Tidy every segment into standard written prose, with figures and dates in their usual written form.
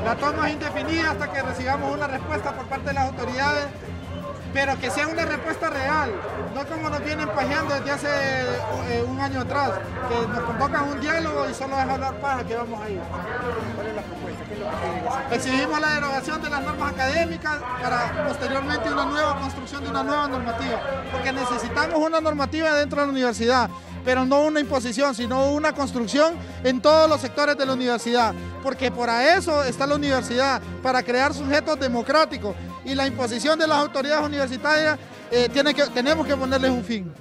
La toma es indefinida hasta que recibamos una respuesta por parte de las autoridades, pero que sea una respuesta real, no como nos vienen pajeando desde hace un año atrás, que nos convocan a un diálogo y solo es hablar paja que vamos a ir. ¿Cuál es la propuesta? ¿Qué es lo que quieren hacer? Exigimos la derogación de las normas académicas para posteriormente una nueva construcción de una nueva normativa, porque necesitamos una normativa dentro de la universidad, pero no una imposición, sino una construcción en todos los sectores de la universidad, porque para eso está la universidad, para crear sujetos democráticos, y la imposición de las autoridades universitarias tenemos que ponerles un fin.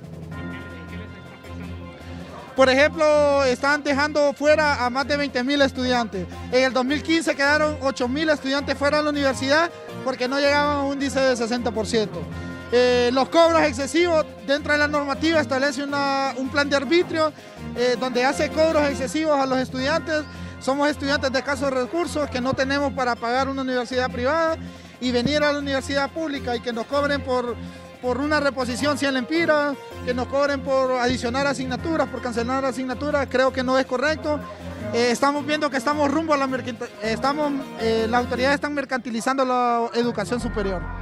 Por ejemplo, están dejando fuera a más de 20.000 estudiantes. En el 2015 quedaron 8.000 estudiantes fuera de la universidad porque no llegaban a un índice de 60%. Los cobros excesivos, dentro de la normativa establece un plan de arbitrio donde hace cobros excesivos a los estudiantes. Somos estudiantes de escasos recursos que no tenemos para pagar una universidad privada y venir a la universidad pública y que nos cobren por una reposición 100 lempiras, que nos cobren por adicionar asignaturas, por cancelar asignaturas, creo que no es correcto. Estamos viendo que estamos rumbo a las autoridades están mercantilizando la educación superior.